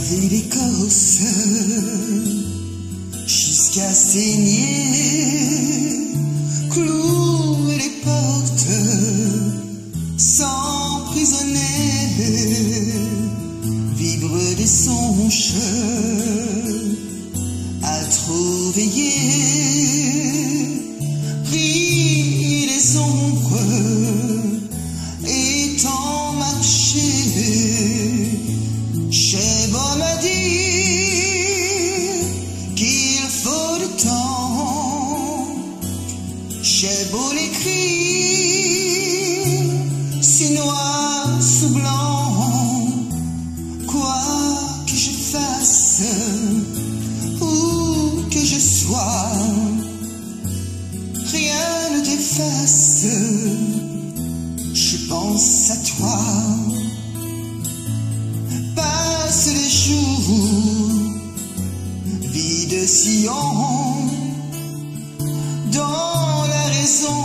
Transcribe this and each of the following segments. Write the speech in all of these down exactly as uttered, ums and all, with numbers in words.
laver l'écorce jusqu'à saigner, clouer les portes, s'emprisonner, vivre des songes, à trop veiller, rire les ombres, et tant marcher. J'ai beau me dire qu'il faut du temps, j'ai beau l'écrire, si noir sous blanc, quoi que je fasse, où que je sois, rien ne t'efface, je pense à toi. Passe les jours, vie de sillon, dans la raison,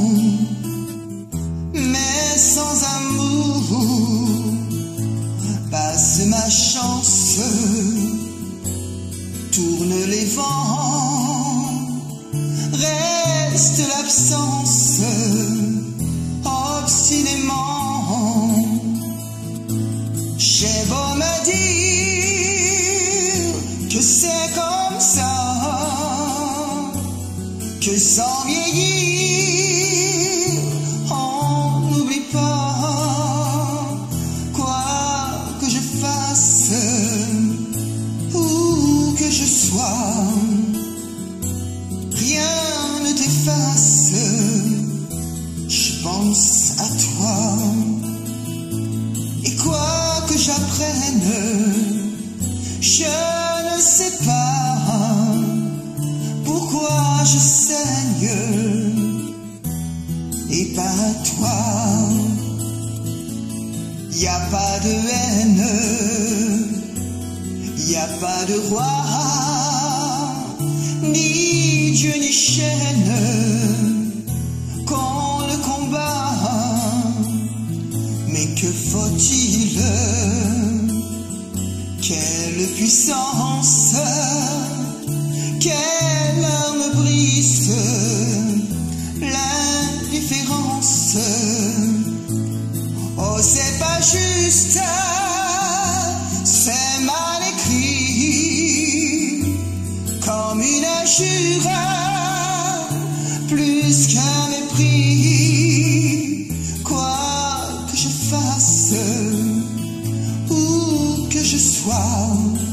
mais sans amour. Passe ma chance, tourne les vents, reste l'absence, obstinément. J'ai beau me dire que c'est comme ça, que sans vieillir, on n'oublie pas, quoi que je fasse, où que je sois, rien ne t'efface, je pense à toi. Et quoi que j'apprenne, je ne sais pas pourquoi je saigne, et pas toi. Y a pas de haine, y a pas de roi, ni Dieu ni chaîne, qu'on le combat. Mais que faut-il? Quelle puissance, quelle arme brise l'indifférence. Oh, c'est pas juste, c'est mal écrit, comme une injure, plus qu'un mépris. Quoi que je fasse, où que je sois,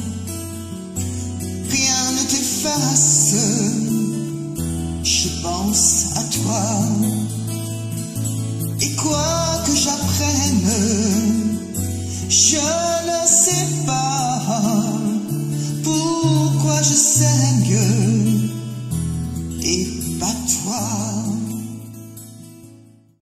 rien ne t'efface, je pense à toi. Et quoi que j'apprenne, je